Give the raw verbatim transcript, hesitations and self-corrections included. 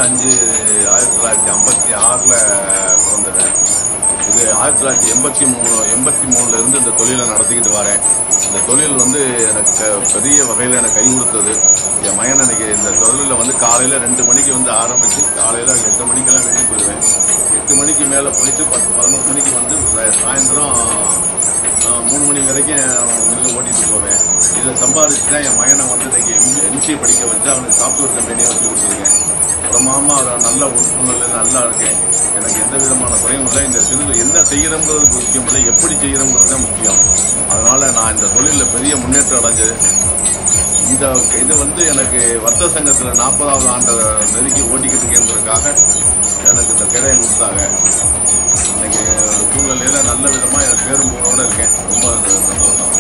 அஞ்சு ஆயிரத்தி தொள்ளாயிரத்தி ஐம்பத்தி ஆறில் பிறந்தேன். இது ஆயிரத்தி தொள்ளாயிரத்தி எண்பத்தி மூணு எண்பத்தி மூணுல இருந்து இந்த தொழிலை நடத்திக்கிட்டு வரேன். இந்த தொழில் வந்து எனக்கு பெரிய வகையில் எனக்கு கை கொடுத்தது. என் மகன் எனக்கு இந்த தொழிலில் வந்து காலையில் ரெண்டு மணிக்கு வந்து ஆரம்பித்து காலையில் எட்டு மணிக்கெல்லாம் வீட்டுக்கு போயிடுவேன். எட்டு மணிக்கு மேலே போயிட்டு பத்து பதினொரு மணிக்கு வந்து சாயந்தரம் மூணு மணி வரைக்கும் மில்லை ஓட்டிகிட்டு போவேன். இதை சம்பாதிச்சு தான் என் மகனை வந்து இன்னைக்கு எம்சிஏ படிக்க வச்சு அவனுக்கு சாஃப்ட்வேர் கம்பெனியை வச்சு கொடுத்துருக்கேன். பிரமாமா அவர் நல்ல உறுப்புணர்வு நல்லா இருக்கேன். எனக்கு எந்த விதமான குறையும் இல்லை. இந்த தொழில் என்ன செய்கிறோங்கிறது முக்கியம் இல்லை, எப்படி செய்கிறோங்கிறது தான் முக்கியம். அதனால் நான் இந்த தொழிலில் பெரிய முன்னேற்றம் அடைஞ்சது. இந்த இது வந்து எனக்கு வர்த்தக சங்கத்தில் நாற்பதாவது ஆண்டை நெருக்கி ஓட்டிக்கிட்டு இருக்கேங்கிறதுக்காக எனக்கு இந்த கிடையை கொடுத்தாங்க. இன்னைக்கு சூழ்நிலையில் நல்ல விதமாக என் பேரும் போனோட இருக்கேன். ரொம்ப சந்தோஷம்.